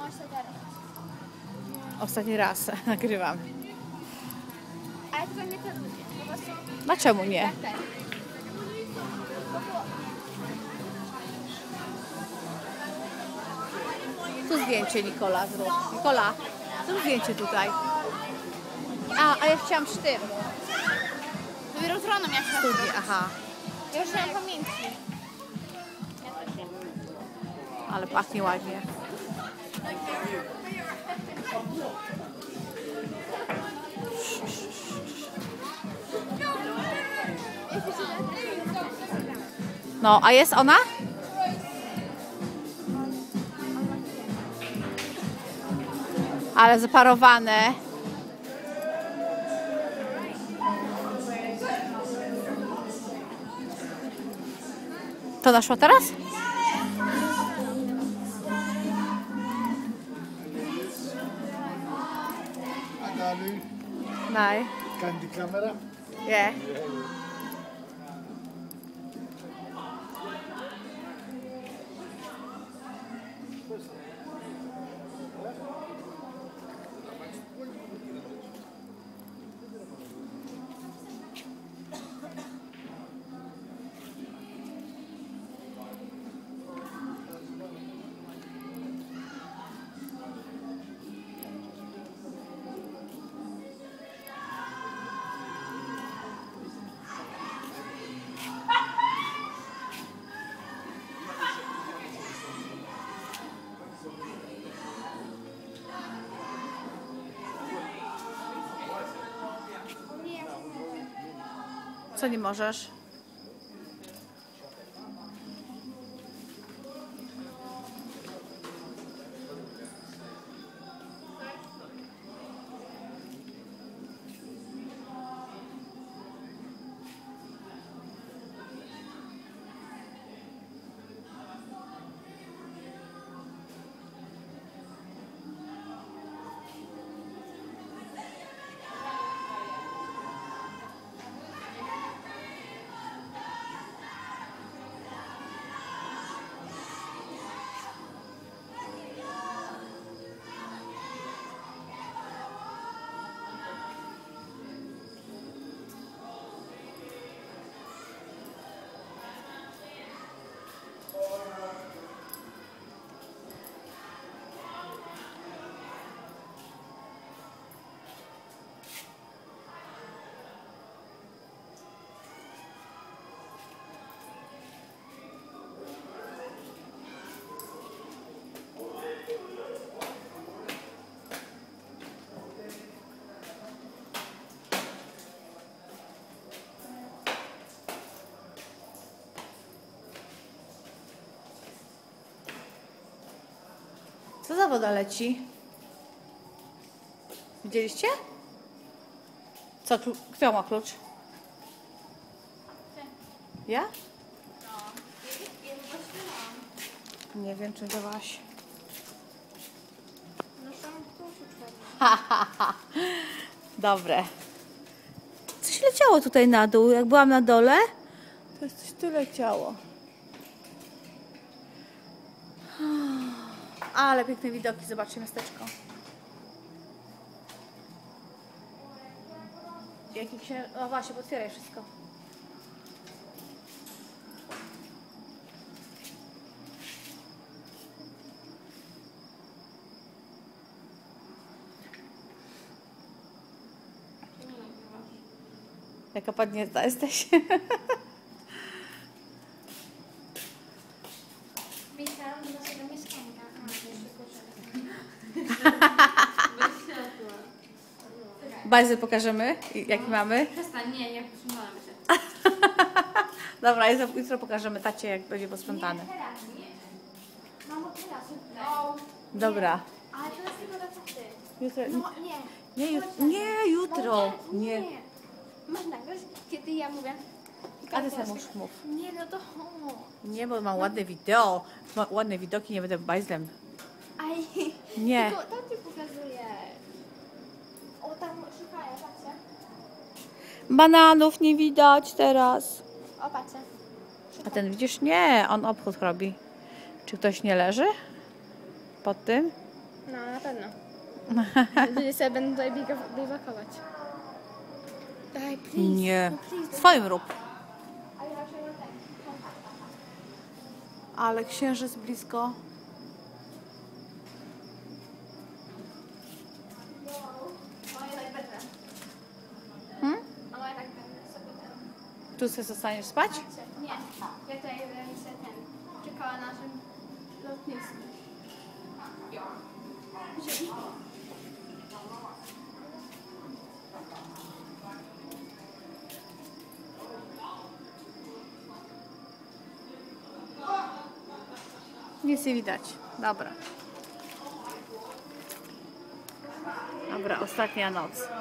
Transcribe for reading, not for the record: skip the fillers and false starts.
Ostatni raz nagrywam. Ale to nie to lubię. Po prostu... No czemu nie? Jak ten. Tu zdjęcie Nikola zrób. Nikola, zrób zdjęcie tutaj. A ja chciałam przy tym. Dopiero z rano miałam się Studnie, aha. Ja już nie mam pamięci. Ale pachnie ładnie. No, a jest ona? Ale zaparowane. To naszło teraz? Dali, Nej. kan die camera? Ja. Co nie możesz? Co za woda leci? Widzieliście? Co, kto ma klucz? Ja? Nie wiem, czy dawałaś. Dobre. Coś leciało tutaj na dół. Jak byłam na dole, to jest coś tu leciało. Ale piękne widoki. Zobaczcie miasteczko. Jaki księżyc... O właśnie, potwieraj wszystko. Jaka padnięta jesteś. Myślałam, że naszego mieszkanka. Bajzy pokażemy, jaki mamy. Przestań, nie, jak posprzątałam się. Dobra, jutro pokażemy tacie, jak będzie posprzątane. Teraz nie. Mamo, teraz. No. Dobra. Ale teraz tylko na taty. Jutro... No nie. Nie, jutro. Nie. Masz nagrać, kiedy ja mówię. A ty sam mów. Nie, no to... Nie, bo mam ładne wideo. Ładne widoki, nie będę bajzlem. Aj. Nie. Tylko tam ci pokazuję. O, tam szukają, patrzcie. Bananów nie widać teraz. O, patrzcie. A ten widzisz? Nie, on obchód robi. Czy ktoś nie leży? Pod tym? No, na pewno. Ludzie sobie będą tutaj biwakować. Daj, please. Nie. No, please. Swoim rób. A ja się na ten. Ale księżyc blisko. O, ja tak będę. Hmm? O, ja tak będę sobie ten. Tu sobie zostaniesz spać? Nie, ja tutaj będę sobie ten. Czekała na naszym lotnisku. Nic nie widać. Dobra. Dobra, ostatnia noc.